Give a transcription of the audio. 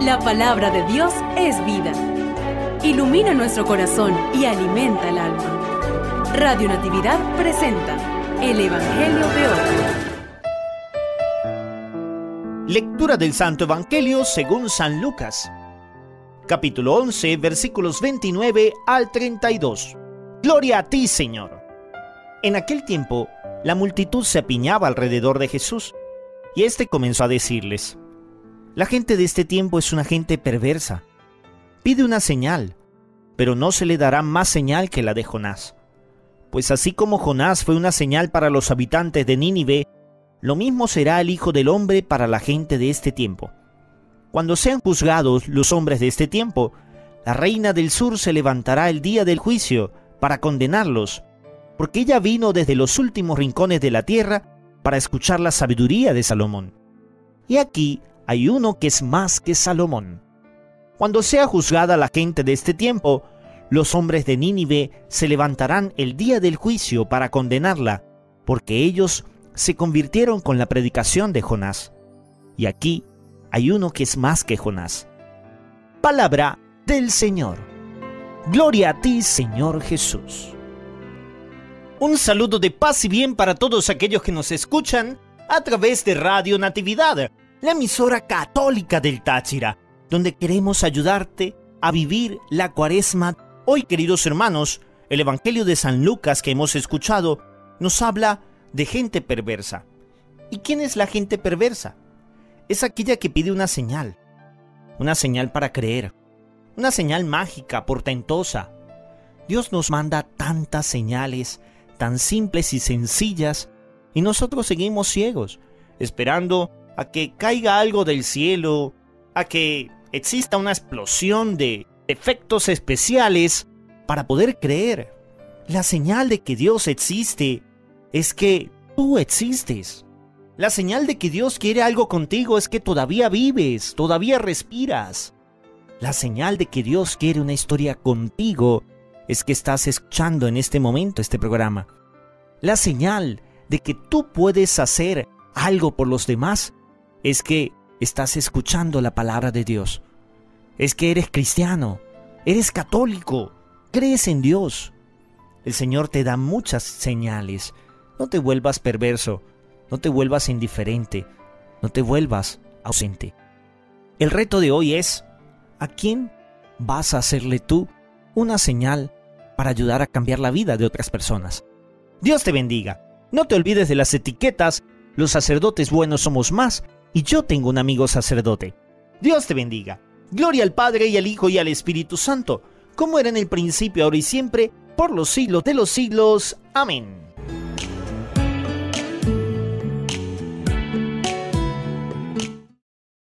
La palabra de Dios es vida. Ilumina nuestro corazón y alimenta el alma. Radio Natividad presenta el Evangelio de hoy. Lectura del Santo Evangelio según San Lucas. Capítulo 11, versículos 29 al 32. Gloria a ti, Señor. En aquel tiempo, la multitud se apiñaba alrededor de Jesús, y éste comenzó a decirles: la gente de este tiempo es una gente perversa. Pide una señal, pero no se le dará más señal que la de Jonás. Pues así como Jonás fue una señal para los habitantes de Nínive, lo mismo será el Hijo del Hombre para la gente de este tiempo. Cuando sean juzgados los hombres de este tiempo, la reina del sur se levantará el día del juicio para condenarlos, porque ella vino desde los últimos rincones de la tierra para escuchar la sabiduría de Salomón. Y aquí hay uno que es más que Salomón. Cuando sea juzgada la gente de este tiempo, los hombres de Nínive se levantarán el día del juicio para condenarla, porque ellos se convirtieron con la predicación de Jonás. Y aquí hay uno que es más que Jonás. Palabra del Señor. Gloria a ti, Señor Jesús. Un saludo de paz y bien para todos aquellos que nos escuchan a través de Radio Natividad, la emisora católica del Táchira, donde queremos ayudarte a vivir la Cuaresma. Hoy, queridos hermanos, el Evangelio de San Lucas que hemos escuchado nos habla de gente perversa. ¿Y quién es la gente perversa? Es aquella que pide una señal para creer, una señal mágica, portentosa. Dios nos manda tantas señales, tan simples y sencillas, y nosotros seguimos ciegos, esperando a que caiga algo del cielo, a que exista una explosión de efectos especiales para poder creer. La señal de que Dios existe es que tú existes. La señal de que Dios quiere algo contigo es que todavía vives, todavía respiras. La señal de que Dios quiere una historia contigo es que estás escuchando en este momento este programa. La señal de que tú puedes hacer algo por los demás es que estás escuchando la palabra de Dios. Es que eres cristiano, eres católico, crees en Dios. El Señor te da muchas señales. No te vuelvas perverso, no te vuelvas indiferente, no te vuelvas ausente. El reto de hoy es: ¿a quién vas a hacerle tú una señal para ayudar a cambiar la vida de otras personas? Dios te bendiga. No te olvides de las etiquetas. Los sacerdotes buenos somos más, y yo tengo un amigo sacerdote. Dios te bendiga. Gloria al Padre, y al Hijo, y al Espíritu Santo, como era en el principio, ahora y siempre, por los siglos de los siglos. Amén.